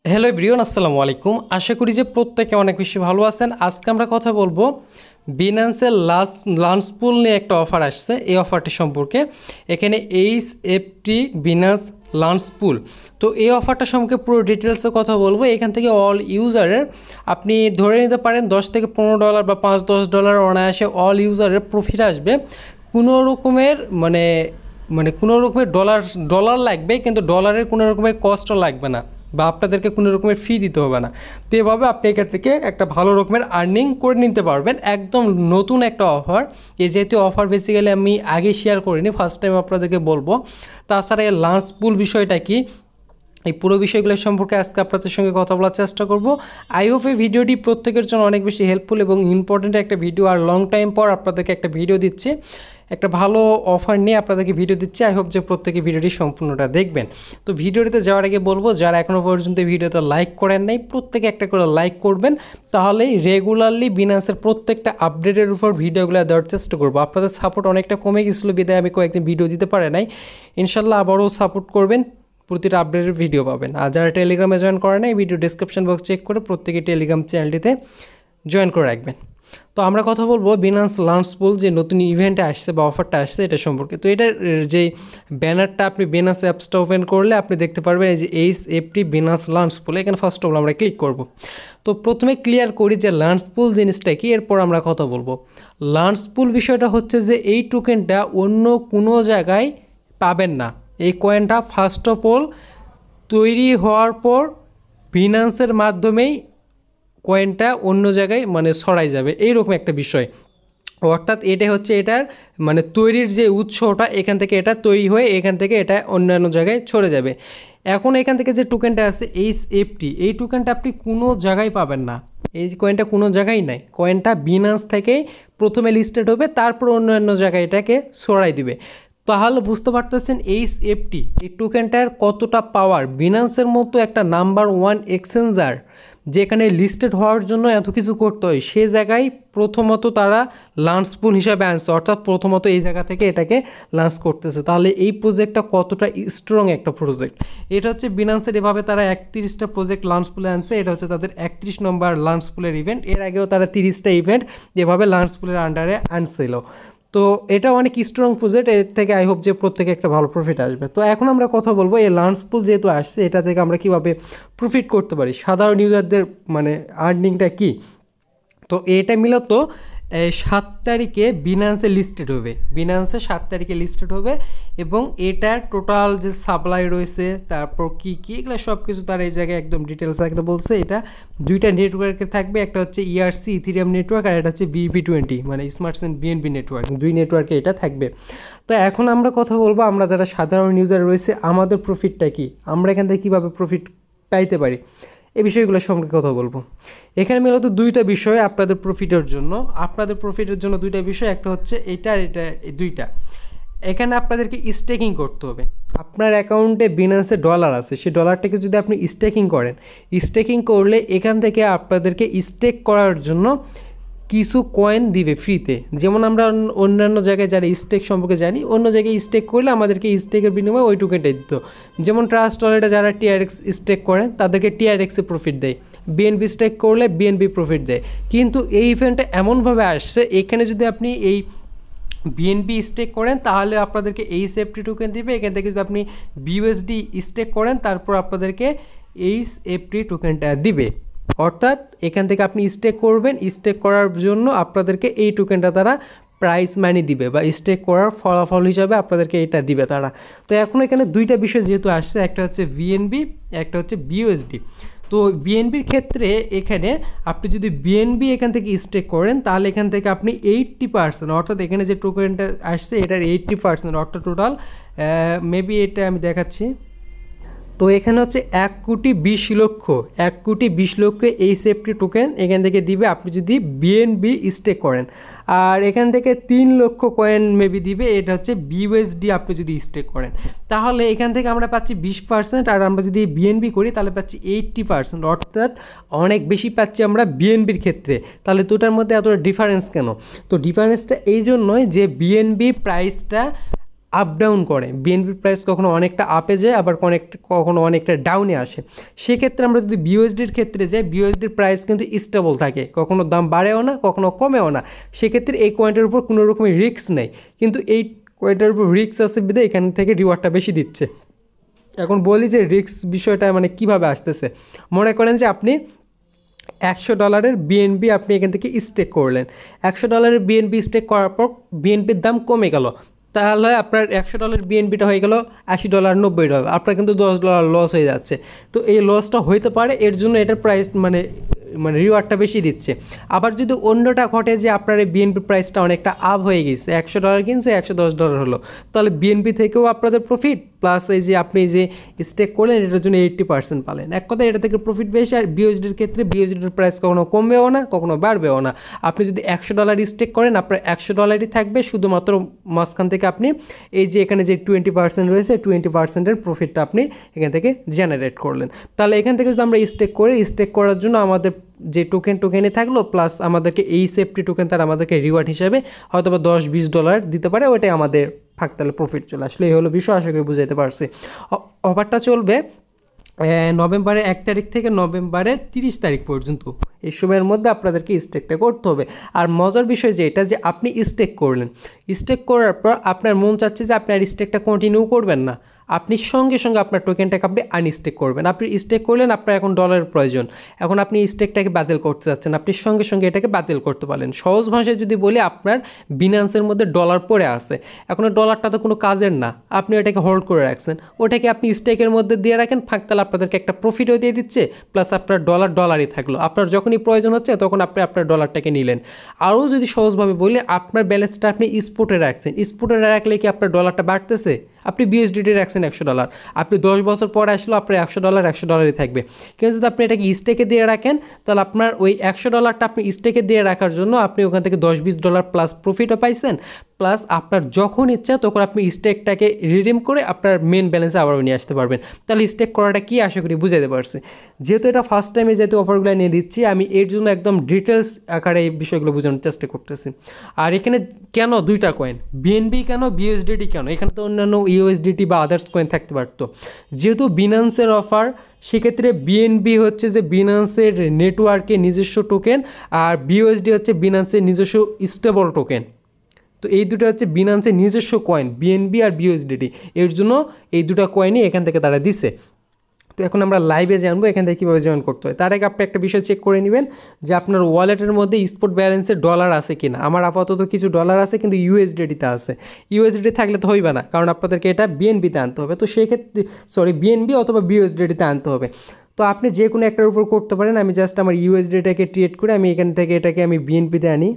Hello everyone, আসসালামু আলাইকুম। আশা করি যে প্রত্যেকে অনেক বেশি ভালো আছেন। আজকে আমরা কথা বলবো বিনান্সের লাঞ্চ পুল নিয়ে একটা অফার আসছে। এই অফারটি সম্পর্কে এখানে HFT বিনান্স লাঞ্চ পুল, তো এই অফারটা সম্পর্কে পুরো ডিটেলসে কথা বলবো। এখান থেকে অল ইউজারের আপনি ধরে নিতে পারেন $10 থেকে $15 বা $5-10 অনায়াসে অল ইউজারের প্রফিট আসবে। কোনো রকমের কোনো রকমের ডলার লাগবে, কিন্তু ডলারের কোনো রকমের কস্টও লাগবে না বা আপনাদেরকে কোনো রকমের ফি দিতে হবে না। তো এভাবে আপনি এখান থেকে একটা ভালো রকমের আর্নিং করে নিতে পারবেন। একদম নতুন একটা অফার। এই যেহেতু অফার বেসিক্যালি আমি আগে শেয়ার করিনি, ফার্স্ট টাইম আপনাদেরকে বলবো। তাছাড়া এই লাঞ্চ পুল বিষয়টা কি, এই পুরো বিষয়গুলো সম্পর্কে আজকে আপনাদের সঙ্গে কথা বলার চেষ্টা করব। আই হোপ এই ভিডিওটি প্রত্যেকের জন্য অনেক বেশি হেল্পফুল এবং ইম্পর্ট্যান্ট একটা ভিডিও। আর লং টাইম পর আপনাদেরকে একটা ভিডিও দিচ্ছি, একটা ভালো অফার নিয়ে আপনাদেরকে ভিডিও দিচ্ছি। আই হোপ যে প্রত্যেকে ভিডিওটি সম্পূর্ণটা দেখবেন। তো ভিডিওটিতে যাওয়ার আগে বলবো, যারা এখনও পর্যন্ত ভিডিওতে লাইক করেন নাই, প্রত্যেকে একটা করে লাইক করবেন। তাহলেই রেগুলারলি বিনান্সের প্রত্যেকটা আপডেটের উপর ভিডিওগুলো দেওয়ার চেষ্টা করবো। আপনাদের সাপোর্ট অনেকটা কমে গেছিলো, বিদায় আমি কয়েকদিন ভিডিও দিতে পারে নাই। ইনশাল্লাহ আবারও সাপোর্ট করবেন, প্রতিটা আপডেটের ভিডিও পাবেন। আর যারা টেলিগ্রামে জয়েন করেন এই ভিডিও ডিসক্রিপশন বক্স চেক করে প্রত্যেকে টেলিগ্রাম চ্যানেলটিতে জয়েন করে রাখবেন। তো আমরা কথা বলবো বিনান্স লাঞ্চ পুল যে নতুন ইভেন্টে আসছে বা অফারটা আসছে এটা সম্পর্কে। তো এটার যে ব্যানারটা আপনি বিনান্স অ্যাপসটা ওপেন করলে আপনি দেখতে পারবেন এই যে HFT বিনান্স লাঞ্চ পুল। এখানে ফার্স্ট অফ অল আমরা ক্লিক করব। তো প্রথমে ক্লিয়ার করি যে লাঞ্চ পুল জিনিসটা কি, এরপর আমরা কথা বলবো। লাঞ্চ পুল বিষয়টা হচ্ছে যে এই টোকেনটা অন্য কোনো জায়গায় পাবেন না। এই কয়েনটা ফার্স্ট অফ অল তৈরি হওয়ার পর বিনান্সের মাধ্যমেই কয়েনটা অন্য জায়গায় ছড়াই যাবে, এইরকম একটা বিষয়। অর্থাৎ এটাই হচ্ছে এটার তৈরির যে উৎসটা, এখান থেকে এটা তৈরি হয়ে এখান থেকে এটা অন্যান্য জায়গায় ছড়ে যাবে। এখন এখান থেকে যে টোকেনটা আছে HFT, এই টোকেনটা আপনি কোনো জায়গায় পাবেন না। এই কয়েনটা কোনো জায়গায় নাই। কয়েনটা বিনান্স থেকে প্রথমে লিস্টেড হবে, তারপর অন্যান্য জায়গায় এটাকে ছড়াই দিবে। তাহলে বুঝতে পারতেছেন HFT এই টোকেনটার কতটা পাওয়ার। বিনান্সের মতো একটা নাম্বার 1 এক্সচেঞ্জার যেখানে লিস্টেড হওয়ার জন্য এত কিছু করতে হয়, সে জায়গায় প্রথমত তারা লাঞ্চ পুল হিসাবে আনছে, অর্থাৎ প্রথমত এই জায়গা থেকে এটাকে লঞ্চ করতেছে। তাহলে এই প্রজেক্টটা কতটা স্ট্রং একটা প্রজেক্ট। এটা হচ্ছে বিনান্সের এভাবে তারা 31টা প্রজেক্ট লাঞ্চ পুলে আনছে। এটা হচ্ছে তাদের 31 নম্বর লাঞ্চ পুলের ইভেন্ট। এর আগেও তারা 30টা ইভেন্ট এভাবে লাঞ্চ পুলের আন্ডারে আনছিল। তো এটা অনেক স্ট্রং প্রজেক্ট। এর থেকে আই হোপ যে প্রত্যেকে একটা ভালো প্রফিট আসবে। তো এখন আমরা কথা বলবো এই লাঞ্চ পুল যেহেতু আসছে, এটা থেকে আমরা কীভাবে প্রফিট করতে পারি, সাধারণ ইউজারদের আর্নিংটা কী। তো এটা মূলত 7 তারিখে বিনান্সে লিস্টেড হবে। বিনান্সে 7 তারিখে লিস্টেড হবে এবং এটার টোটাল যে সাপ্লাই রয়েছে, তারপর কী কী এগুলো সব কিছু তার এই জায়গায় একদম ডিটেলস একটা বলছে। এটা 2টা নেটওয়ার্কে থাকবে, একটা হচ্ছে ERC ইথেরিয়াম নেটওয়ার্ক আর এটা হচ্ছে BEP20 smart chain BNB network. 2 নেটওয়ার্কে এটা থাকবে। তো এখন আমরা কথা বলবো আমরা যারা সাধারণ ইউজার রয়েছে আমাদের প্রফিটটা কী, আমরা এখান থেকে কীভাবে প্রফিট পাইতে পারি, এই বিষয়গুলো সম্পর্কে কথা বলবো। এখানে মূলত 2টা বিষয় আপনাদের প্রফিটের জন্য। 2টা বিষয়, একটা হচ্ছে এটা আর এটা, এই 2টা। এখানে আপনাদেরকে স্টেকিং করতে হবে। আপনার অ্যাকাউন্টে বিনান্সে ডলার আছে, সেই ডলারটাকে যদি আপনি স্টেকিং করেন, স্টেকিং করলে এখান থেকে আপনাদেরকে স্টেক করার জন্য কিছু কয়েন দিবে ফ্রিতে। যেমন আমরা অন্যান্য জায়গায় যারা স্টেক সম্পর্কে জানি, অন্য জায়গায় স্টেক করলে আমাদেরকে স্টেকের বিনিময়ে ওই টোকেনটাই দিত। যেমন ট্রাস্ট ওয়ালেটে যারা TRX স্টেক করেন তাদেরকে TRX-এ প্রফিট দেয়, BNB স্টেক করলে BNB প্রফিট দেয়। কিন্তু এই ইভেন্টটা এমনভাবে আসছে, এখানে যদি আপনি এই BNB স্টেক করেন তাহলে আপনাদেরকে HFT টোকেন দিবে। এখান থেকে যদি আপনি BUSD স্টেক করেন তারপর আপনাদেরকে HFT টোকেনটা দিবে। অর্থাৎ এখান থেকে আপনি স্টেক করবেন, স্টেক করার জন্য আপনাদেরকে এই টোকেনটা তারা প্রাইস মানি দিবে বা স্টেক করার ফলাফল হিসাবে আপনাদেরকে এটা দিবে তারা। তো এখন এখানে 2টা বিষয় যেহেতু আসছে, একটা হচ্ছে BNB, একটা হচ্ছে BUSD। তো BNBর ক্ষেত্রে এখানে আপনি যদি BNB এখান থেকে স্টেক করেন তাহলে এখান থেকে আপনি 80%, অর্থাৎ এখানে যে টোকেনটা আসছে এটার 80%, অর্থাৎ টোটাল মেবি এটা আমি দেখাচ্ছি। তো এখানে হচ্ছে 1,20,00,000 HFT টোকেন এখান থেকে দিবে আপনি যদি BNB স্টেক করেন। আর এখান থেকে 3 লক্ষ কয়েন মেবি দিবে, এটা হচ্ছে BUSD আপনি যদি স্টেক করেন। তাহলে এখান থেকে আমরা পাচ্ছি 20%, আর আমরা যদি BNB করি তাহলে পাচ্ছি 80%, অর্থাৎ অনেক বেশি পাচ্ছি আমরা BNBর ক্ষেত্রে। তাহলে দুটার মধ্যে এতটা ডিফারেন্স কেন? তো ডিফারেন্সটা এই জন্যই যে BNB প্রাইসটা আপ ডাউন করে, বিএনপির প্রাইস কখনো অনেকটা আপে যায় আবার কখনো অনেকটা ডাউনে আসে। সেক্ষেত্রে আমরা যদি বিওএসডির ক্ষেত্রে যাই, বিওএসডির প্রাইস কিন্তু স্টেবল থাকে, কখনো দাম বাড়েও না কখনো কমেও না। সেক্ষেত্রে এই কয়েনটার উপর কোনো রকমের রিস্ক নেই, কিন্তু এই কয়েনটার উপর রিস্ক আছে বিধায় এখান থেকে রিওয়ার্ডটা বেশি দিচ্ছে। এখন বলি যে রিস্ক বিষয়টা মানে কীভাবে আসতেছে। মনে করেন যে আপনি $100 বিএনবি আপনি এখান থেকে স্টেক করলেন, $100 বিএনবি স্টেক করার পর বিএনপির দাম কমে গেল, তাহলে আপনার $100 বিএনপিটা হয়ে গেল $80, $90, আপনার কিন্তু $10 লস হয়ে যাচ্ছে। তো এই লসটা হইতে পারে, এর জন্য এটার প্রাইস মানে রিওয়ার্ডটা বেশি দিচ্ছে। আবার যদি অন্যটা ঘটে যে আপনার এই বিএনপি প্রাইসটা অনেকটা আপ হয়ে গেছে, $100 কিনছে $110 হলো, তাহলে বিএনপি থেকেও আপনাদের প্রফিট প্লাস এই যে আপনি যে স্টেক করলেন এটার জন্য 80% পালেন। এক কথা এটা থেকে প্রফিট বেশি। আর বিওএসডির ক্ষেত্রে বিওএসডির প্রাইস কখনো কমবেও না কখনো বাড়বেও না। আপনি যদি $100 স্টেক করেন আপনার $100ই থাকবে, শুধুমাত্র মাঝখান থেকে আপনি এই যে এখানে যে 20% রয়েছে 20%-এর প্রফিটটা আপনি এখান থেকে জেনারেট করলেন। তাহলে এখান থেকে যদি আমরা স্টেক করার জন্য আমাদের যে টোকেনে থাকলো প্লাস আমাদেরকে এই সেফটি টোকেন তার আমাদেরকে রিওয়ার্ড হিসাবে হয়তো বা $10-20 দিতে পারে, ওইটাই আমাদের তাহলে প্রফিট চলে আসলে। এই হলো বিষয়, আশা করি বুঝাইতে পারছি। অফারটা চলবে নভেম্বরের 1 তারিখ থেকে নভেম্বরের 30 তারিখ পর্যন্ত। এই সময়ের মধ্যে আপনাদেরকে স্টেকটা করতে হবে। আর মজার বিষয় যে এটা যে আপনি স্টেক করলেন, স্টেক করার পর আপনার মন চাচ্ছে যে আপনি আর স্টেকটা কন্টিনিউ করবেন না, আপনি সঙ্গে সঙ্গে আপনার টোকেনটাকে আপনি আনস্টেক করবেন। আপনি স্টেক করলেন, আপনার এখন ডলারের প্রয়োজন, এখন আপনি স্টেকটাকে বাতিল করতে যাচ্ছেন, আপনি সঙ্গে সঙ্গে এটাকে বাতিল করতে পারেন। সহজ ভাষায় যদি বলি, আপনার বিনান্সের মধ্যে ডলার পড়ে আছে, এখন ডলারটা তো কোনো কাজের না, আপনি ওটাকে হোল্ড করে রাখছেন, ওটাকে আপনি স্টেকের মধ্যে দিয়ে রাখেন, তাহলে আপনাদেরকে একটা প্রফিটও দিয়ে দিচ্ছে প্লাস আপনার ডলারই থাকলো। আপনার যখনই প্রয়োজন হচ্ছে তখন আপনি আপনার ডলারটাকে নিলেন। আরও যদি সহজভাবে বলি, আপনার ব্যালেন্সটা আপনি স্পটে রাখছেন, স্পটে রাখলে কি আপনার ডলারটা বাড়তেছে? আপনি বিএসডিটি রাখছেন $100, আপনি 10 বছর পরে আসলেও আপনার $100-100ই থাকবে। কিন্তু যদি আপনি এটাকে স্টেকে দিয়ে রাখেন, তাহলে আপনার ওই $100টা আপনি স্টেকে দিয়ে রাখার জন্য আপনি ওখান থেকে $10-20 প্লাস প্রফিটও পাইছেন, প্লাস আপনার যখন ইচ্ছা তখন আপনি স্টেকটাকে রিডিম করে আপনার মেন ব্যালেন্সে আবারও নিয়ে আসতে পারবেন। তাহলে স্টেক করাটা কি, আশা করি বুঝাতে পারছি। যেহেতু এটা ফার্স্ট টাইমে যেহেতু অফারগুলো নিয়ে দিচ্ছি, আমি এর জন্য একদম ডিটেলস আকারে এই বিষয়গুলো বোঝানোর চেষ্টা করতেছি। আর এখানে কেন দুইটা কয়েন, বিএনবি কেন, বিএসডিটি কেন? এখানে তো অন্যান্য ইউএসডিটি বা আদার্স কয়েন থাকতে পারতো। যেহেতু বিনান্সের অফার, সেক্ষেত্রে বিএনবি হচ্ছে যে বিনান্সের নেটওয়ার্কে নিজস্ব টোকেন, আর বিওএসডি হচ্ছে বিনান্সের নিজস্ব স্টেবল টোকেন। তো এই দুটো হচ্ছে বিনান্সের নিজস্ব কয়েন, বিএনবি আর বিওএসডিটি। এর জন্য এই দুটো কয়েনই এখান থেকে তারা দিছে। তো এখন আমরা লাইভে জানবো এখান থেকে কীভাবে জয়েন করতে হয়। তার আগে আপনি একটা বিষয় চেক করে নেবেন যে আপনার ওয়ালেটের মধ্যে স্পট ব্যালেন্সে ডলার আছে কিনা। আমার আপাতত কিছু ডলার আছে কিন্তু ইউএসডিটিতে আছে। ইউএসডিটি থাকলে তো হইবে না, কারণ আপনাদেরকে এটা বিএনবিতে আনতে হবে। তো সেক্ষেত্রে বিএনবি অথবা বিওএসডিটিতে আনতে হবে। তো আপনি যে কোনো একটার উপর করতে পারেন। আমি জাস্ট আমার ইউএসডিটাকে ট্রিয়েট করে আমি এখান থেকে এটাকে আমি বিএনপিতে আনি।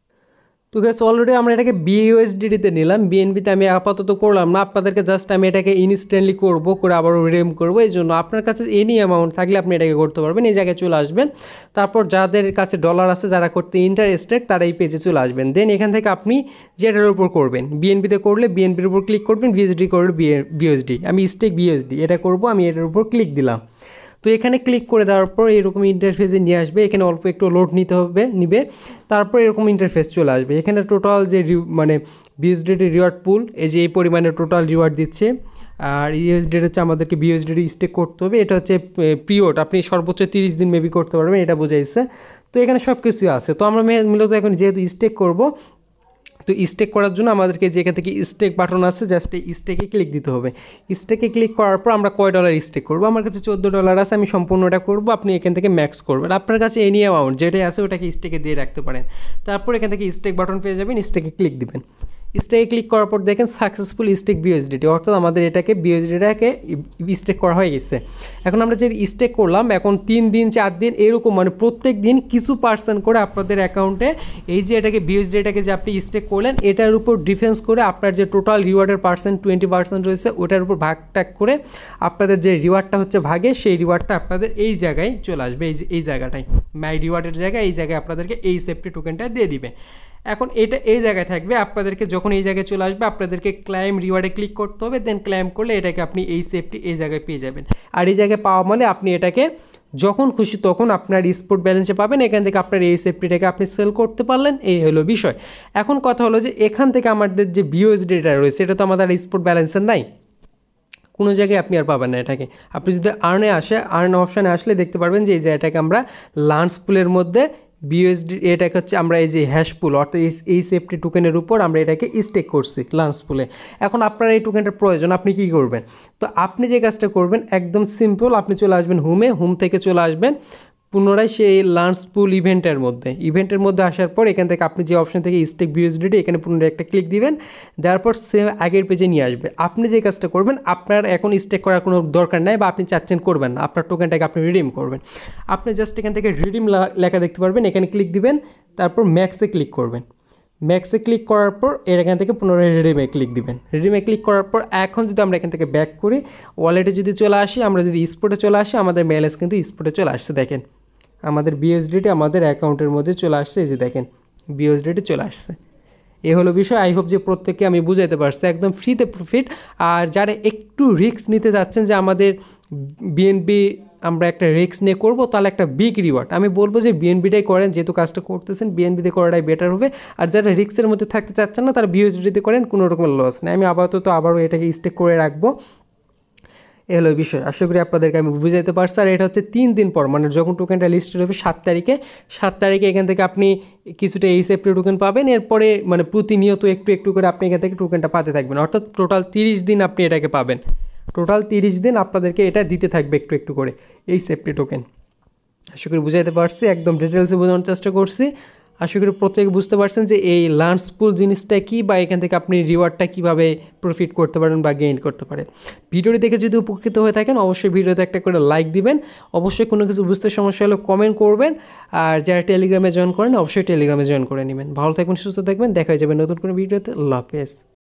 তো গ্যাস অলরেডি আমরা এটাকে বিইউএসডিটিতে নিলাম, বিএনবিতে আমি আপাতত করলাম না। আপনাদেরকে জাস্ট আমি এটাকে ইনস্ট্যান্টলি করে আবারও রিডিম করবো। এই জন্য আপনার কাছে এনি অ্যামাউন্ট থাকলে আপনি এটাকে করতে পারবেন। এই জায়গায় চলে আসবেন, তারপর যাদের কাছে ডলার আছে, যারা করতে ইন্টারেস্টেড, তারা এই পেজে চলে আসবেন। দেন এখান থেকে আপনি যেটার উপর করবেন, বিএনবিতে করলে বিএনবির উপর ক্লিক করবেন, বিএসডি করলে বিএসডি। আমি স্টেক বিএসডি এটা করব, আমি এটার উপর ক্লিক দিলাম। তো এখানে ক্লিক করে দেওয়ার পর এরকম ইন্টারফেসে নিয়ে আসবে। এখানে অল্প একটু লোড নিবে, তারপর এরকম ইন্টারফেস চলে আসবে। এখানে টোটাল যে বিএসডিটি রিওয়ার্ড পুল, এই যে এই পরিমাণে টোটাল রিওয়ার্ড দিচ্ছে। আর ইউএসডি হচ্ছে আমাদেরকে বিএসডি স্টেক করতে হবে। এটা হচ্ছে পিরিয়ড, আপনি সর্বোচ্চ 30 দিন মেবি করতে পারবেন, এটা বোঝাইছে। তো এখানে সব কিছুই আছে। তো আমরা মূলত এখন যেহেতু স্টেক করব, তো স্টেক করার জন্য আমাদেরকে যেখান থেকে স্টেক বাটন আছে, জাস্ট এই স্টেকে ক্লিক দিতে হবে। স্টেকে ক্লিক করার পর আমরা কয় ডলার স্টেক করবো, আমার কাছে $14 আছে, আমি সম্পূর্ণটা করবো। আপনি এখান থেকে ম্যাক্স করবেন, আপনার কাছে এনি অ্যামাউন্ট যেটাই আছে ওটাকে স্টেকে দিয়ে রাখতে পারেন। তারপর এখান থেকে স্টেক বাটন পেয়ে যাবেন, স্টেকে ক্লিক দিবেন। স্টেকে ক্লিক করার পর দেখেন সাকসেসফুল স্টেক বিএসডিটি, অর্থাৎ আমাদের এটাকে বিএসডিটাকে স্টেক করা হয়ে গেছে। এখন আমরা যে স্টেক করলাম, এখন 3 দিন 4 দিন এরকম প্রত্যেক দিন কিছু পার্সেন্ট করে আপনাদের অ্যাকাউন্টে এই যে এটাকে বিএসডিটাকে যে আপনি স্টেক করলেন এটার উপর ডিফেন্স করে আপনার যে টোটাল রিওয়ার্ডের 20% রয়েছে ওটার উপর ভাগ টাগ করে আপনাদের যে রিওয়ার্ডটা হচ্ছে ভাগে, সেই রিওয়ার্ডটা আপনাদের এই জায়গায় চলে আসবে। এই জায়গাটায় মাই রিওয়ার্ডের জায়গায়, এই জায়গায় আপনাদেরকে এই সেফটি টোকেনটা দিয়ে দিবে। এখন এটা এই জায়গায় থাকবে, আপনাদেরকে যখন এই জায়গায় চলে আসবে আপনাদেরকে ক্লাইম রিওয়ার্ডে ক্লিক করতে হবে। দেন ক্লাইম করলে এটাকে আপনি এই সেফটি এই জায়গায় পেয়ে যাবেন। আর এই জায়গায় পাওয়া মানে আপনি এটাকে যখন খুশি তখন আপনার স্পট ব্যালেন্সে পাবেন, এখান থেকে আপনার এই সেফটিটাকে আপনি সেল করতে পারলেন, এই হলো বিষয়। এখন কথা হলো যে এখান থেকে আমাদের যে বিওএসডিটা রয়েছে এটা তো আমাদের স্পট ব্যালেন্সের নাই, কোনো জায়গায় আপনি আর পাবেন না এটাকে। আপনি যদি আর্ন অপশানে আসলে দেখতে পারবেন যে এই যে এটাকে আমরা লাঞ্চ পুলের মধ্যে বিউএসডি, এটাকে হচ্ছে আমরা এই যে হ্যাশ পুল অর্থাৎ এই সেফটি টোকেনের উপর আমরা এটাকে স্টেক করছি লাঞ্চ পুলে। এখন আপনার এই টোকেনটার প্রয়োজন, আপনি কী করবেন? তো আপনি যে কাজটা করবেন একদম সিম্পল, আপনি চলে আসবেন হোম থেকে চলে আসবেন পুনরায় সেই লাঞ্চ পুল ইভেন্টের মধ্যে আসার পর এখান থেকে আপনি যে অপশন থেকে স্টেক বিউএসডিটি এখানে পুনরায় একটা ক্লিক দিবেন, দেওয়ার পর সেম আগের পেজে নিয়ে আসবে। আপনি যে কাজটা করবেন, আপনার এখন স্টেক করার কোনো দরকার নাই বা আপনি চাচ্ছেন করবেন না, আপনার টোকেনটাকে আপনি রিডিম করবেন। আপনি জাস্ট এখান থেকে রিডিম লেখা দেখতে পারবেন, এখানে ক্লিক দিবেন, তারপর ম্যাক্সে ক্লিক করবেন। ম্যাক্সে ক্লিক করার পর এখান থেকে পুনরায় রিডিমে ক্লিক দিবেন। রিডিমে ক্লিক করার পর এখন যদি আমরা এখান থেকে ব্যাক করি, ওয়ালেটে যদি চলে আসি, আমরা যদি স্পটে চলে আসি, আমাদের ব্যালেন্স কিন্তু স্পটে চলে আসছে। দেখেন আমাদের বিএসডিটি আমাদের অ্যাকাউন্টের মধ্যে চলে আসছে, এই যে দেখেন বিএসডিটি চলে আসছে। এ হলো বিষয়। আই হোপ যে প্রত্যেককে আমি বুঝাইতে পারছি, একদম ফ্রিতে প্রফিট। আর যারা একটু রিস্ক নিতে যাচ্ছেন যে আমাদের বিএনবি আমরা একটা রিস্ক নিয়ে করবো, তাহলে একটা বিগ রিওয়ার্ড আমি বলবো যে বিএনবিটাই করেন, যেহেতু কাজটা করতেছেন বিএনবিতে করাটাই বেটার হবে। আর যারা রিস্কের মধ্যে থাকতে চাচ্ছেন না তারা বিএসডিতে করেন, কোনো রকমের লস নেই। আমি আবারও এটাকে স্টেক করে রাখবো। এ হলো বিষয়। আশা করি আপনাদেরকে আমি বুঝাইতে পারছি। আর এটা হচ্ছে 3 দিন পর, মানে যখন টোকেনটা লিস্টেড হবে 7 তারিখে এখান থেকে আপনি কিছুটা এই সেফটি টোকেন পাবেন। এরপরে মানে প্রতিনিয়ত একটু করে আপনি এখান থেকে টোকেনটা পাতে থাকবেন, অর্থাৎ টোটাল 30 দিন আপনি এটাকে পাবেন। টোটাল 30 দিন আপনাদেরকে এটা দিতে থাকবে একটু করে এই সেফটি টোকেন। আশা করি বুঝাইতে পারছি, একদম ডিটেলসে বোঝানোর চেষ্টা করছি। আশা করি প্রত্যেকে বুঝতে পারছেন যে এই লাঞ্চ পুল জিনিসটা কী, বা এখান থেকে আপনি রিওয়ার্ডটা কীভাবে প্রফিট করতে পারেন বা গেইন করতে পারেন। ভিডিওটি দেখে যদি উপকৃত হয়ে থাকেন অবশ্যই ভিডিওতে একটা করে লাইক দিবেন। অবশ্যই কোনো কিছু বুঝতে সমস্যা হলে কমেন্ট করবেন। আর যারা টেলিগ্রামে জয়েন করেন অবশ্যই টেলিগ্রামে জয়েন করে নেবেন। ভালো থাকবেন, সুস্থ থাকবেন, দেখা যাবে নতুন কোনো ভিডিওতে। আল্লাহ হাফেজ।